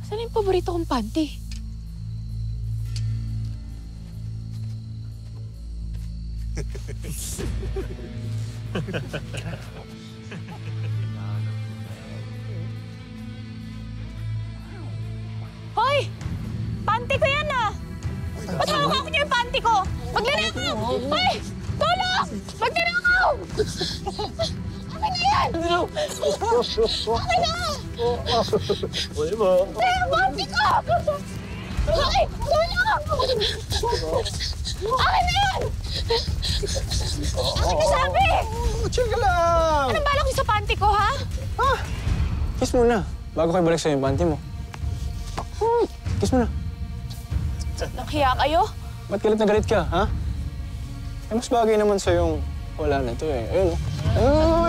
Saan yung paborito kong panty? Hoy! Panty ko yan ah! Ba't hawak niyo yung panty ko? Magnanakaw! Hoy! Tulong! Magnanakaw! Akin na yan! Akin na! Uy mo. Yung panty ko! Hoy! Tulong! Akin na yan! Akin na sabi! Chill ka lang! Anong balak niyo sa panty ko, ha? Kiss mo na. Bago kayo balik sa'yo yung panty mo. Kiss mo na. Nakiya kayo? Ba't galit na galit ka, ha? Eh, mas bagay naman sa'yo yung wala na ito eh. Ayun, oh.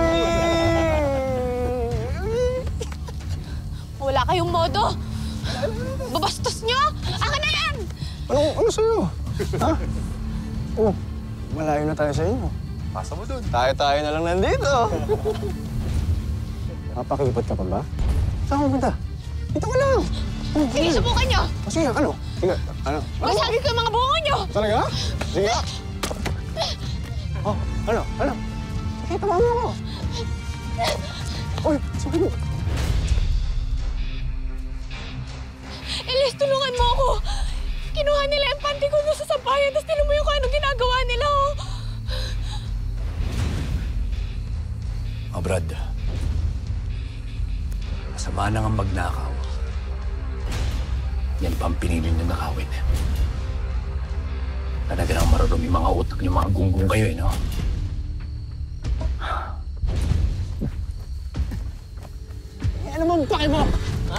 Wala kayong modo. Babastos nyo! Akin na yan! Ano sa'yo? Ha? Oh, malayo na tayo sa inyo. Pasa mo dun. Tayo-tayo na lang nandito. Mapakipot ka pa ba? Saan ka pupunta? Dito ka lang. Sige, subukan nyo! Sige, ano? Sige, ano? Masagig ko yung mga bungo nyo! Talaga? Sige. Oh, ano? Sige, tama mo ako. Uy, sige mo. Elias, tulungan mo ako! Kinuha nila yung panty ko doon sa sampayan, tapos tinan mo yung kung anong ginagawa nila, oh! Mga Brad, masama na nga magnakaw. Yan pa ang pinili niyong nakawin. Talaga nang marunong yung mga utak niyo, mga gunggong kayo, eh, no? Ano mo ang pake mo? Ha?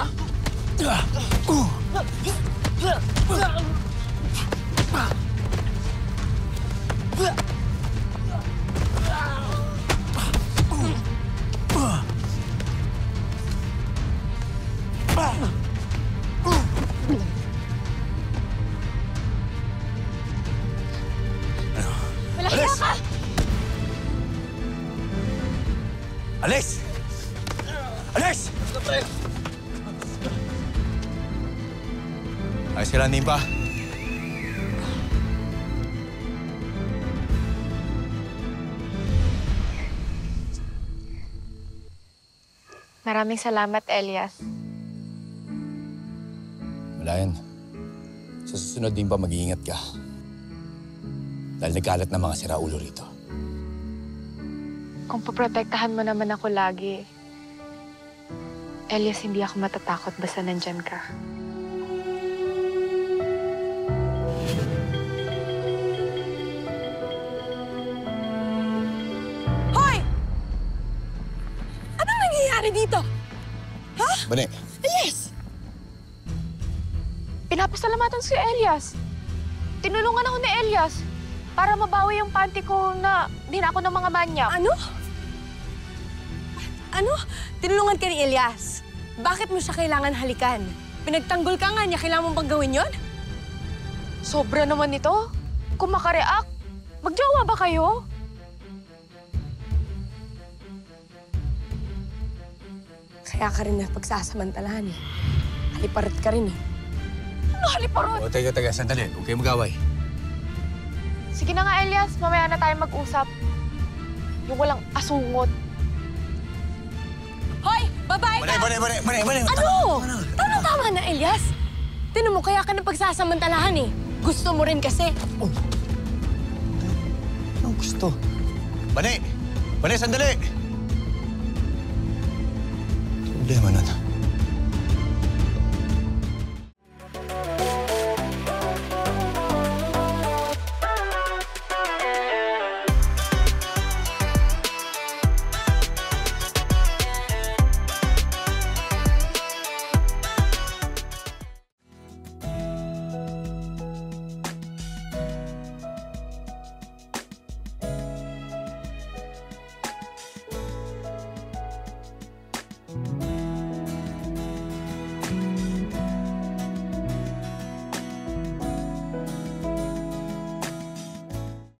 Malaya ka! Alis! Alis! Ayos ka lang, Nimpa. Maraming salamat, Elias. Wala yan. Sa susunod din pa, mag-iingat ka. Dahil nagkalat na mga siraulo rito. Kung poprotektahan mo naman ako lagi, Elias, hindi ako matatakot basta nandyan ka. Hoy! Anong nangyayari dito? Ha? Bane, Elias! Pinapasalamatan si Elias. Tinulungan ako ni Elias para mabawi yung panty ko na dinako ng mga manyak. Ano? Ano? Tinulungan ka ni Elias. Bakit mo siya kailangan halikan? Pinagtanggol ka nga niya, kailangan mong bang gawin yun? Sobra naman ito. Kung makareact, magjowa ba kayo? Kaya ka rin na pagsasamantalahan eh. Haliparit ka rin eh. Ano haliparot? o taga, sandali. Huwag kayo mag-away. Sige na nga, Elias. Mamaya na tayo mag-usap. Yung walang asungot. Hoy! Babae ka! Bane! Ano? Tama na, Elias. Tinan mo, kaya ka na pagsasamantalahan eh. Gusto mo rin kasi. Anong gusto? Bane, sandali! Problema nun.